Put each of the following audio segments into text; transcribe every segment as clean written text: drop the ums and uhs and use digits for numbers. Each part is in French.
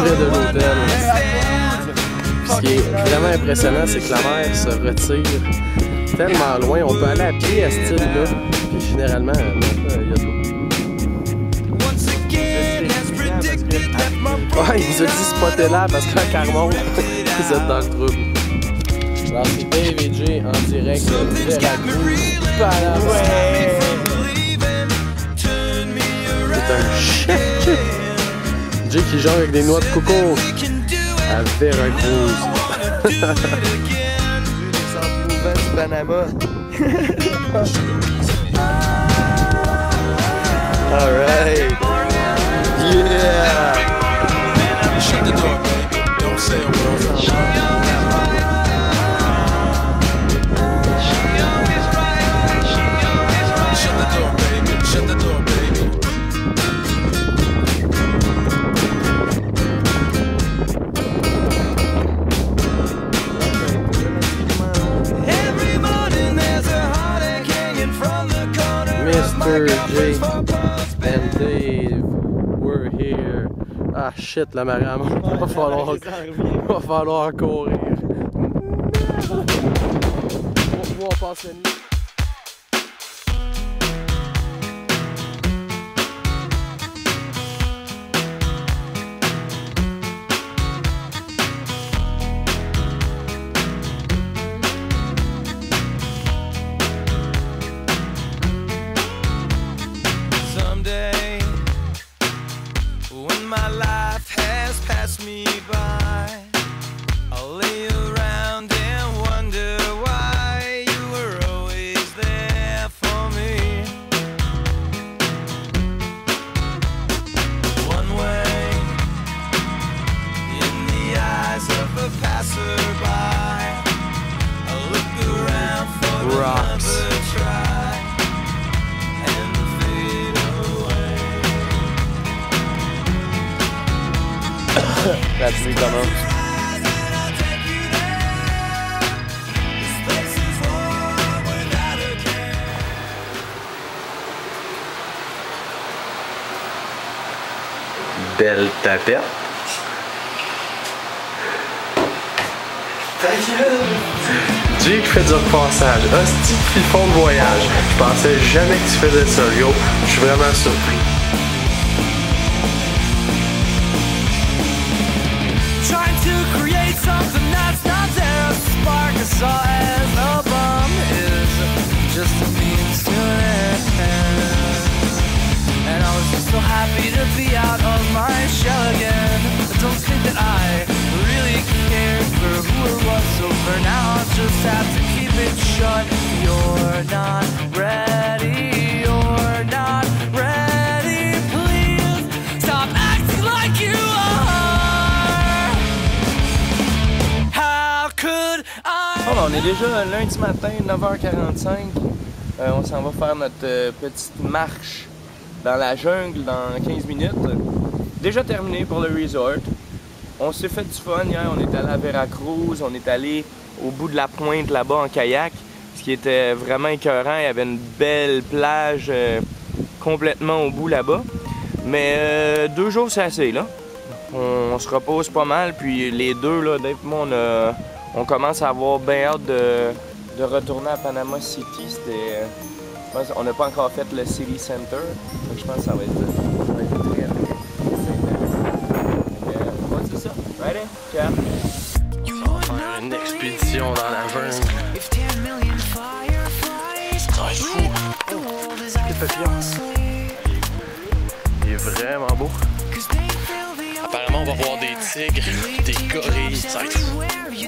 près de l'hôtel. Ce qui est vraiment impressionnant, c'est que la mer se retire tellement loin. On peut aller à pied à ce style-là. Puis généralement, il y a de l'eau. Ouais, il nous a dit spotter là parce qu'en Carmon, vous êtes dans le trouble. Alors c'est Dave et Jay en direct de Veracruz. Ouais! C'est un chef. Jay qui joue avec des noix de coco à Veracruz. Du Panama. Alright. Yeah. Shut the door, baby. Don't say a word. Shut the door, baby. Shut the door, baby. Mr. J and Dave, we're here. Ah shit, la marée à monte. Va falloir courir. On passe la nuit. My life has passed me by. I'll lay around and wonder why you were always there for me. One way in the eyes of a passerby. I look around for another try. La pluie commence. Belle tapette. Jay qui fait du repassage. Hostie de fifon de voyage. Je pensais jamais que tu faisais ça, yo. Je suis vraiment surpris. Something that's not there, a spark I saw as a bomb is just a means to an end. And I was just so happy to be out of my shell again. I don't think that I really cared for who it was, so for now I'll just have to keep it shut. You're not ready, you're not ready. Please stop acting like you are. Bon, on est déjà lundi matin, 9h45. On s'en va faire notre petite marche dans la jungle dans 15 minutes. Déjà terminé pour le resort. On s'est fait du fun hier, on est allé à Veracruz, on est allé au bout de la pointe là-bas en kayak, ce qui était vraiment écœurant. Il y avait une belle plage complètement au bout là-bas. Mais 2 jours c'est assez là. On se repose pas mal, puis les deux là, Dave et moi, on commence à avoir bien hâte de retourner à Panama City. On n'a pas encore fait le City Center, donc je pense que ça va être très on va dire ça. Ready? Cap. On va faire une expédition dans la jungle. Ça va être fou. Quel papillon. Il est vraiment beau. Apparemment, on va voir des tigres, des gorilles. Ça va être fou.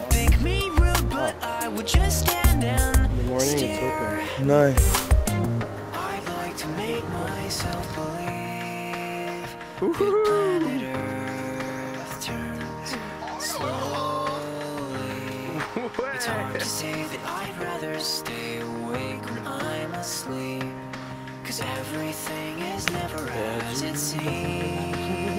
Good morning, it's open. Nice. It's hard to say that I'd rather stay awake when I'm asleep, 'cause everything is never as it seems.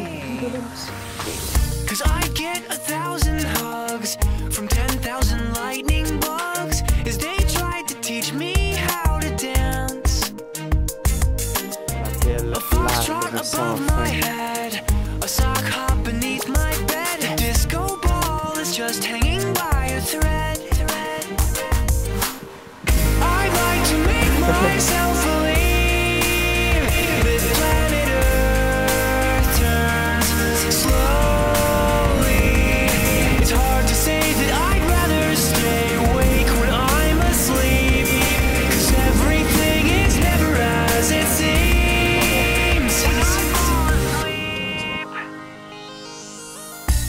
'Cause I get 1,000 hugs from 10,000 lightning bugs as they tried to teach me how to dance. A foxtrot above my head, a sock hop beneath my bed.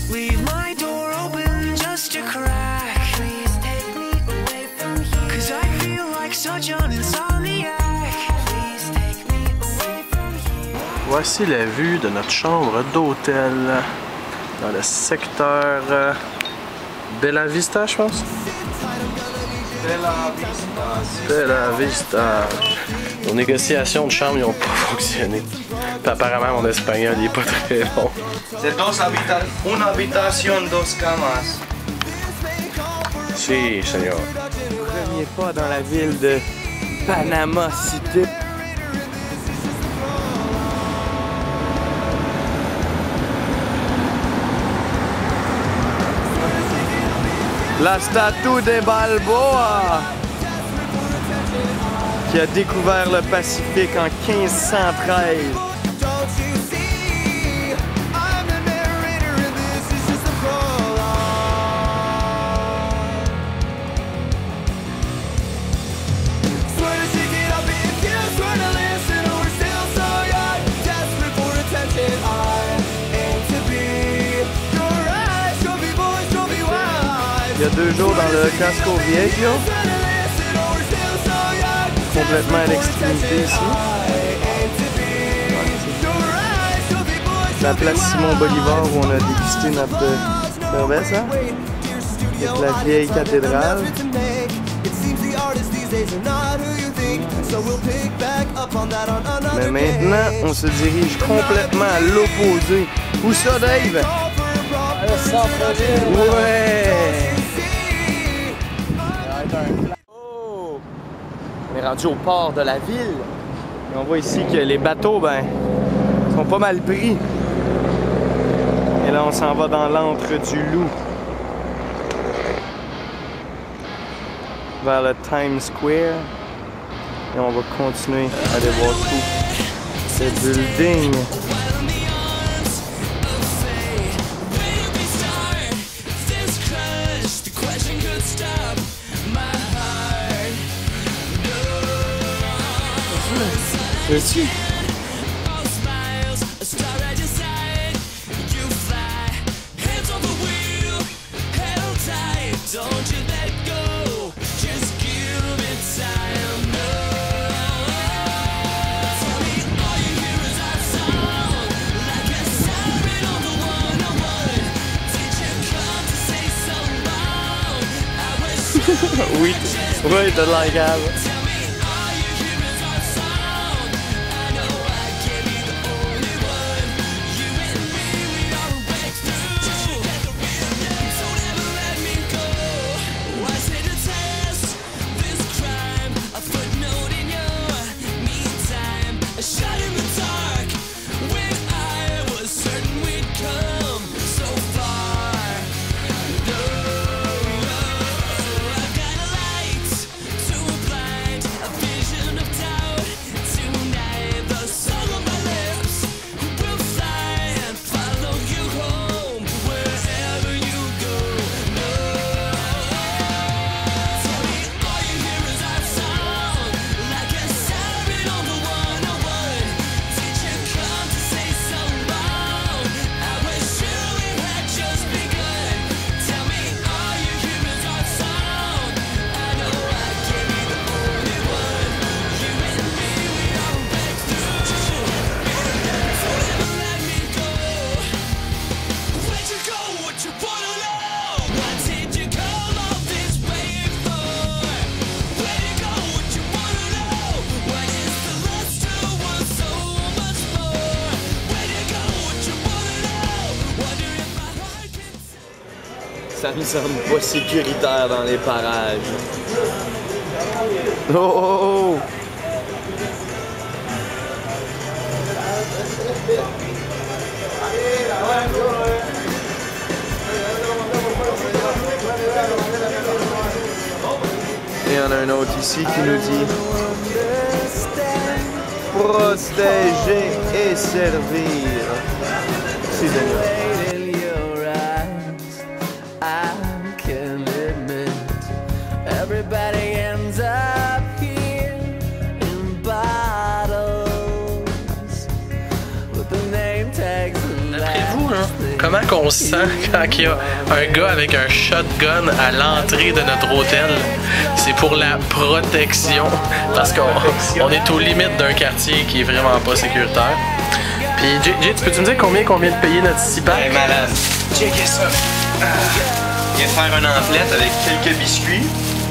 Leave my door open just a crack. Please take me away from here. 'Cause I feel like such an insomniac. Please take me away from here. Voici la vue de notre chambre d'hôtel dans le secteur Bella Vista, je pense. Bella Vista. Bella Vista. Nos négociations de chambre n'ont pas fonctionné. Puis apparemment, mon espagnol n'est pas très bon. C'est une habitation, dos camas. Si, señor. Premier pas dans la ville de Panama City. La statue de Balboa, qui a découvert le Pacifique en 1513. Il y a 2 jours dans le Casco Viejo, complètement à l'extrémité ici. La place Simon Bolivar où on a dégusté notre cerveza, avec la vieille cathédrale. Mais maintenant, on se dirige complètement à l'opposé. Où ça, Dave? Le centre-ville. Ouais! Oh! On est rendu au port de la ville. Et on voit ici que les bateaux, ben, sont pas mal pris. Et là, on s'en va dans l'antre du Loup. Vers le Times Square. Et on va continuer à aller voir tout ce building. Merci. Oui, oui, t'as de la gamme. Ça me semble pas sécuritaire dans les parages. Oh oh oh! Et il y en a un autre ici qui nous dit protéger et servir. Si, Daniel. Everybody ends up here in bottles with the name tags and D'après vous, là, comment qu'on se sent quand il y a un gars avec un shotgun à l'entrée de notre hôtel? C'est pour la protection, parce qu'on est aux limites d'un quartier qui est vraiment pas sécuritaire. Puis Jay, tu peux-tu me dire combien de payer notre 6-pack? Hey, malade. Checkez ça. Il vient faire un emplette avec quelques biscuits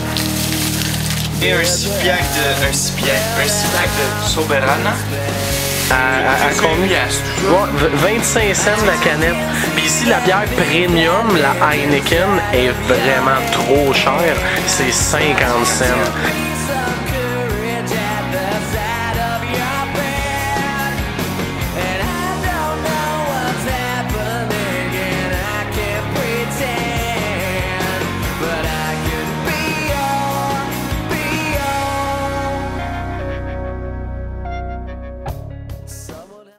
et un 6-pack de Soberana. À combien? Ouais, 25 cents la canette. Puis ici, la bière premium, la Heineken, est vraiment trop chère. C'est 50 cents.